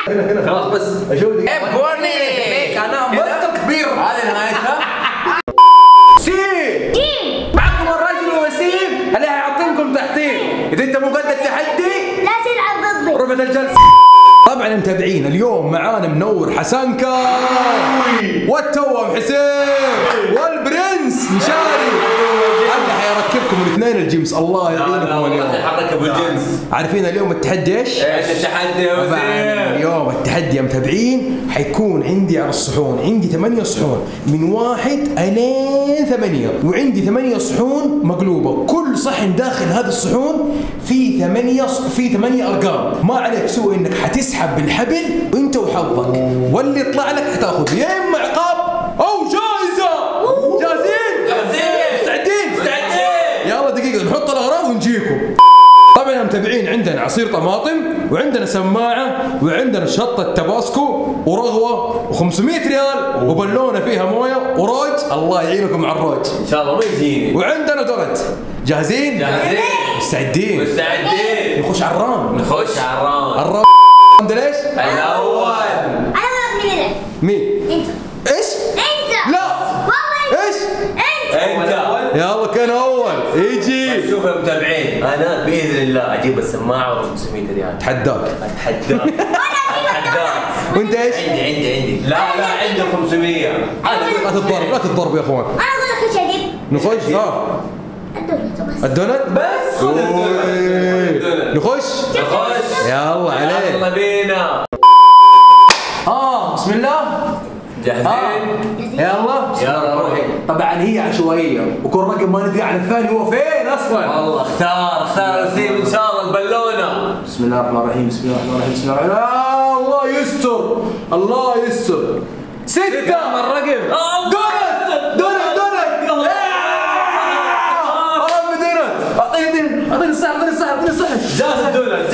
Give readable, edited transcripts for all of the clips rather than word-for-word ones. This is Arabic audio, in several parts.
هنا خلاص بس اشوف ابوني انا مستكبر. هذه نهايتها. سين معكم الرجل وسيم اللي هيعطيكم تحتين. اذا انت مو قد التحدي لا تلعب ضدي. رفعت الجلسه. طبعا متابعين اليوم معانا منور حسنكا والتوأم حسين والبرنس مشاري. انا حيركبكم الاثنين الجيمس. الله يعينكم اليوم. حرك ابو الجنس. عارفين اليوم التحدي ايش؟ ايش التحدي يا طبعا وزير؟ اليوم التحدي يا متابعين حيكون عندي على الصحون، عندي 8 صحون من 1 إلى 8، وعندي 8 صحون مقلوبة. كل صحن داخل هذه الصحون في 8 أرقام. ما عليك سوى انك حتسحب بالحبل وانت وحظك، واللي يطلع لك حتاخذ يا اما عقاب او جائزة. جاهزين؟ جاهزين. مستعدين؟ يلا دقيقة نحط الأغراض ونجيكم. طبعا يا متابعين عندنا عصير طماطم وعندنا سماعة وعندنا شطة تباسكو ورغوة و500 ريال وبالونة فيها موية وروج. الله يعينكم على الروج ان شاء الله ما يجيني. وعندنا دونت. جاهزين؟ جاهزين. مستعدين؟ مستعدين. نخش على الراوند. نخش على الراوند. الراوند ليش؟ الاول. انا غلط من اللعب. مين؟ انت. ايش؟ انت. لا والله ايش؟ انت. انت. يلا كان اول يجي. شوف يا متابعين انا باذن الله اجيب السماعه و500 ريال. اتحداك. اتحداك. اتحداك. وانت ايش؟ عندي لا عندي 500. لا تتضرب يا اخوان. انا اقول لك ايش اجيب. نخش الدونت بس. الدونت بس خذ الدونت. نخش يلا عليك. يلا بينا. بسم الله. جاهزين؟ يلا روحي. طبعا هي عشوائيه وكل رقم ما ندري عن الثاني هو فين اصلا. والله اختار وسيم ان شاء الله البالونه. بسم الله الرحمن الرحيم. بسم الله الرحمن الرحيم. بسم الله الرحمن الرحيم. الله يستر الله يستر. 6 الرقم. دونت اعطيني السحب. جاهز الدونت.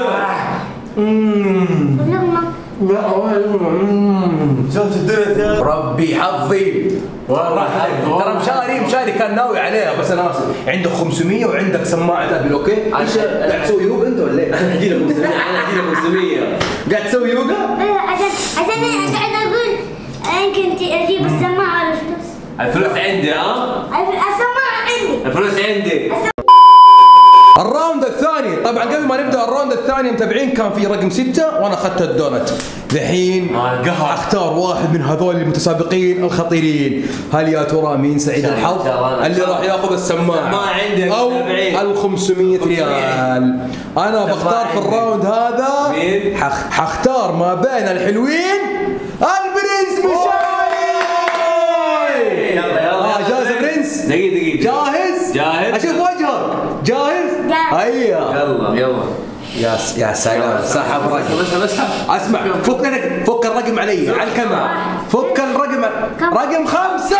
جاهز الدونت يا ربي حظي والله ترى مشاري كان ناوي عليها بس انا اسف. عندك 500 وعندك سماعه ابل. اوكي ايش قاعد تسوي يوغا انت ولا ايه؟ انا اجي لك 500. انا اجي لك 500. قاعد تسوي يوغا؟ عشان قاعد اقول يمكن اجيب السماعه ولا الفلوس. الفلوس عندي. السماعه عندي. الفلوس عندي. الراوند الثاني. طبعا قبل ما نبدا الراوند الثاني متابعين كان في رقم 6 وانا اخذت الدونت. الحين القهر. اختار واحد من هذول المتسابقين الخطيرين. هل يا ترى مين سعيد الحظ اللي راح ياخذ السماعه او ال 500 ريال؟ انا بختار في الراوند هذا حختار ما بين الحلوين البرنس مشاري. يلا جاهز يا برنس؟ دقيقة. جاهز؟ اشوف وجهك. جاهز؟ هيا يلا يا سلام. سحب رقم. اسمع فك الرقم علي على الكاميرا. فك الرقم. رقم 5.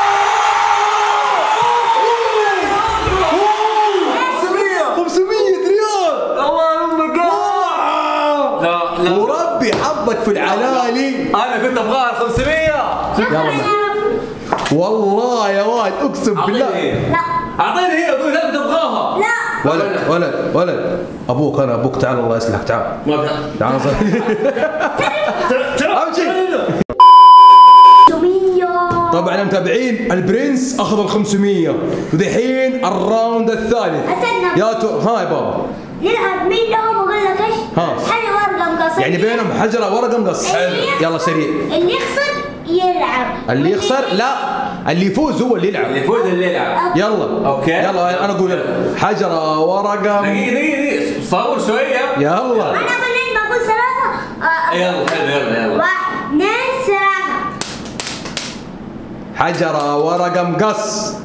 500 ريال. الله امك. لا وربي حظك في العلالي. انا كنت ابغاها 500. يلا والله يا واد اقسم بالله. لا اعطيني هي. اقول انت تبغاها. لا ولد ابوك. انا ابوك. تعال الله يصلحك. تعال ما تعال امشي. طبعا يا متابعين البرنس اخذ ال 500 ودحين الراوند الثالث. يا بابا نلعب مين لهم اقول لك ايش؟ حاجه ورقه مقص. يعني بينهم حجره ورقه مقص. يلا سريع. اللي يخسر يلعب. اللي يخسر لا اللي يفوز هو اللي يلعب. يلا اوكي. يلا انا اقول يلا حجره ورقه. دقيقة صور شوية. يلا انا بالليل بقول 3. يلا 1 2 3. حجره ورقه مقص.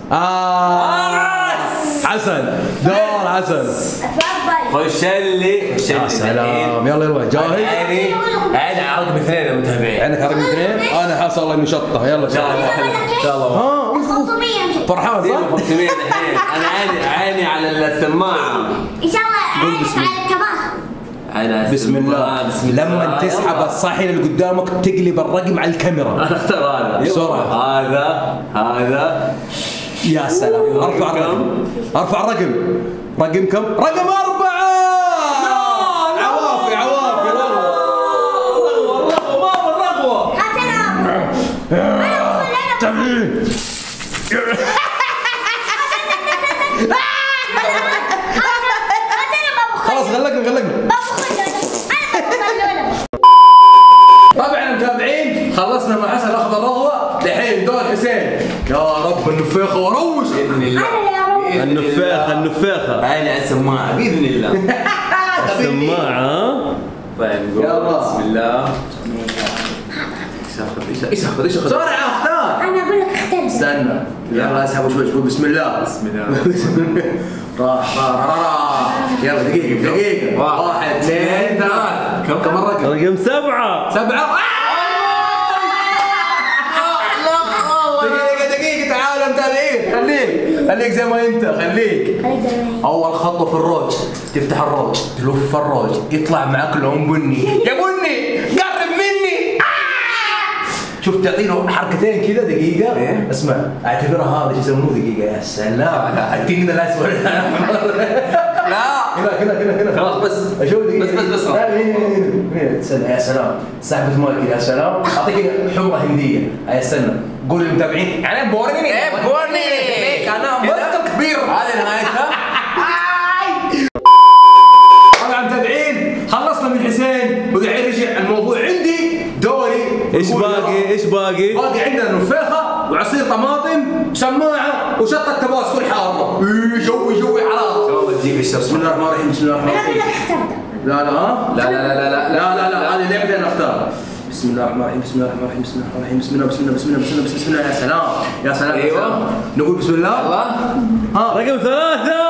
حسن دور حسن. اتفضل. خش لي. يا سلام. يلا جاهز. عيني على رقم 2 يا متابعين. عندك رقم 2. انا حصل الله مشطه. يلا ان شاء الله. 500 فرحان صح؟ 500 الحين. انا عيني على السماعة. ان شاء الله عينك على التباسكو. بسم الله. لما تسحب الصحن اللي قدامك تقلب الرقم على الكاميرا. انا اختار هذا بسرعة. هذا يا سلام. ارفع الرقم. رقم كم؟ رقم 4. عوافي والله. خلاص غلقنا. طبعا متابعين خلصنا مع حسن اخذ الرغوه، دحين دور حسين. يا رب النفاخه وروش باذن الله. النفاخة انا السماعه باذن الله. السماعة. طيب نقول يلا. بسم الله. ايش اخذ بسرعه اختار. انا اقول لك اختار. استنى يلا اسحب شوي قول بسم الله. بسم الله. راح يلا دقيقه. 1 2 3 كم الرقم؟ رقم 7. 7. دقيقة تعال متابعين خليك زي ما انت خليك. اول خطوة في الروج تفتح الروج تلف الروج يطلع معك لون بني. يا بني قرب مني. شوف تعطينه حركتين كذا دقيقة. اسمع اعتبرها هذا شو يسموه دقيقة. يا سلام التين الاسود. لا كذا خلاص بس اشوف دقيقة بس يا سلام سحبة ماي كذا. يا سلام اعطيك حمرة هندية. يا استنى قول للمتابعين يعني بورني انا مصدر كبير. هذه نهايتها. طبعا متابعين خلصنا من حسين ودحين رجع الموضوع عندي دوري. ايش باقي؟ باقي عندنا نفاخة وعصير طماطم وسماعة وشطة تباسكول حارة. جوي حرارة. شو بتجيب الشمس؟ بسم الله الرحمن الرحيم. بسم الله الرحمن انا اقول الرحيم. لك اختار. لا هذه لعبتي انا اختار. بسم الله الرحمن الرحيم. بسم الله الرحمن الرحيم. بسم الله الرحمن الرحيم. بسم الله. يا سلام. ايوه نقول بسم الله. الله. رقم 3.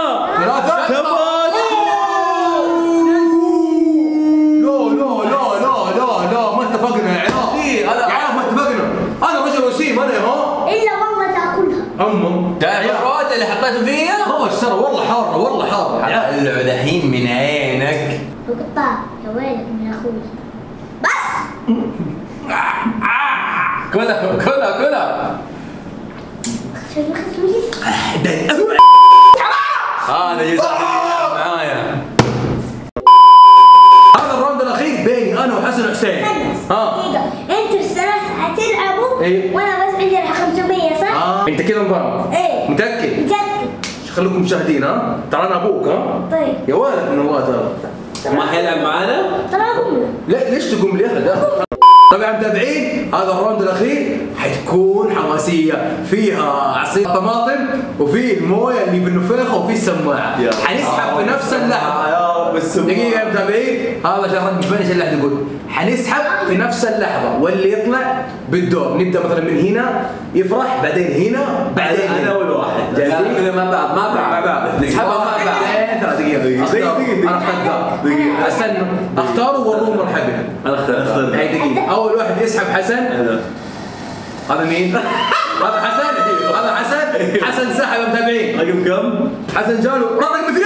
لا ما اتفقنا يا عراق. يا عراق ما اتفقنا. انا رجل وسيم انا الا والله تاكلها. تعرف الرواد اللي حطيته فيها؟ روج ترى والله حارة. طلعوا دحين من عينك. وقطع يا ويلك من اخوي. بس كلها شوي خفيف. هذا يزعل معايا. هذا الراوند الاخير بيني انا وحسن حسين. دقيقة انتوا الثلاث هتلعبوا إيه. وانا بس عندي 500 صح؟ انت كذا نظام. ايه متأكد؟ خلوكم مشاهدين ترى انا ابوك طيب يا ولد من الله ترى. ما حيلعب معانا؟ ترى اقوم لا ليش تقوم لي اخي؟ طبعا متابعين هذا الراوند الاخير حتكون حماسيه فيها عصير طماطم وفي المويه اللي بالنفاخه وفي السماعه. حنسحب في نفس اللحظه. دقيقه يا متابعين هذا عشان نبين اللي حنقول. حنسحب في نفس اللحظه واللي يطلع بالدور. نبدا مثلا من هنا يفرح بعدين هنا بعدين انا اول واحد. جاهزين؟ مع بعض نسحبها مع بعض. دقيقه انا اختار دقيقه استنى اختاروا وروهم مرحبا. انا اختار. هاي دقيقة أول واحد يسحب حسن. هذا مين؟ هذا حسن. حسن سحب متابعين. رقم كم؟ حسن جاله رقم 2.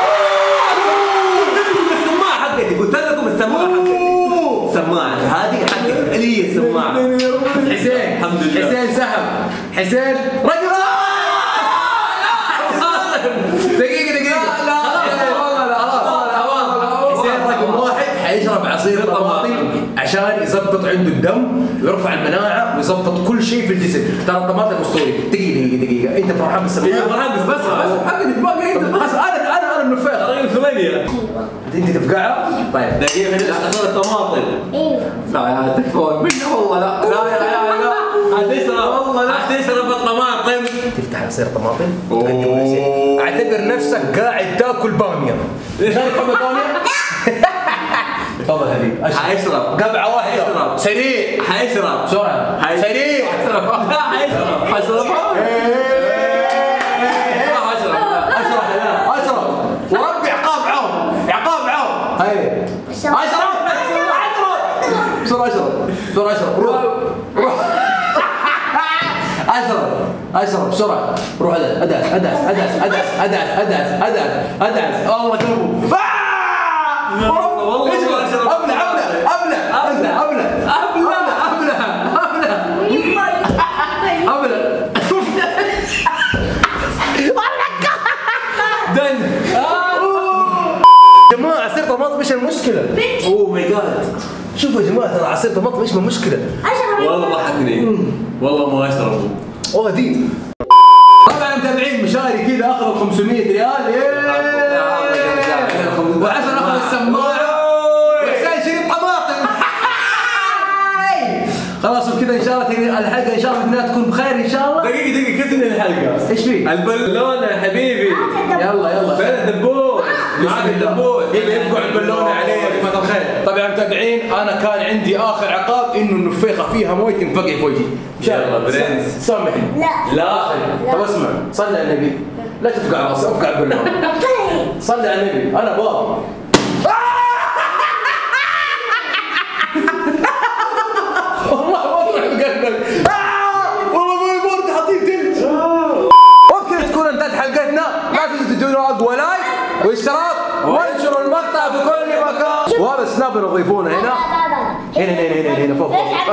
السماعة حقتي قلت لكم السماعة هذه حقتي اللي هي السماعة. حسين الحمد لله. حسين سحب. حسين رقم دقيقة حسين رقم 1 حيشرب عصير طماطم عشان يظبط عنده الدم ويرفع المناعة ويظبط كل شيء في الجسم. ترى الطماطم اسطوري. دقيقة انت فرحان بالسماعة؟ فرحان بس حقتي باقي انت. بس انا النفاخ. رقم 8. انت تفقعها؟ طيب دقيقة عصير الطماطم. ايوه لا يا تكفون منه والله. لا هتشرب الطماطم. تفتح عصير طماطم وتقدم حسين. اعتبر نفسك قاعد تاكل بامية. شلون تحب البامية؟ تفضل حبيبي حيشرب قبعة واحدة سريع. حيشرب بسرعة سريع. حيشرب اشرب وربي عقاب عوم. هاي اشرب بسرعة اشرب روح اشرب بسرعة روح ادعس الله كرمه. جماعة عصير طماطم ايش المشكلة؟ اوه ماي جاد. شوفوا يا جماعة ترى عصير طماطم ايش المشكلة؟ والله ضحكني والله ما اشربه. ودي طبعا متابعين مشاري كذا اخذوا 500 ريال وعشان اخذ السماعه وحسين شريط طماطم. خلاص وبكذا ان شاء الله الحلقه ان شاء الله باذن الله تكون بخير ان شاء الله. دقيقة كيف تنهي الحلقة؟ ايش في؟ البالونة يا حبيبي. يلا فين الدبوس؟ معك الدبوس. يبقى البالونه عليه يا جماعه الخير. طبعا متابعين انا كان عندي اخر عقاب انه النفيخه فيها مويه تنفقع في وجهي. يلا برنس. سامحني. لا. طب اسمع صلي على النبي لا تفقع راسي افقع البالونه. صلي على النبي انا بابا. والله ما تروح بقلبك. والله ما يمر حاطين تلج. وبكذا تكون انتهت حلقتنا. لا تنسوا تدونوا اقوى لايك واشتراك وانشروا المقطع في كل مكان. وهذا السناب يضيفونه هنا هنا فوق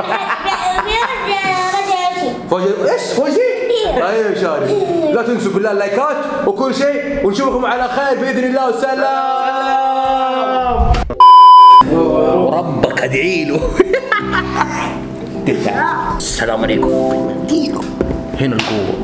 فوق ايش وجهي؟ ايوه شاري. لا تنسوا بالله اللايكات وكل شيء ونشوفكم على خير باذن الله وسلام. وربك ادعي له. السلام عليكم. هنا القوه.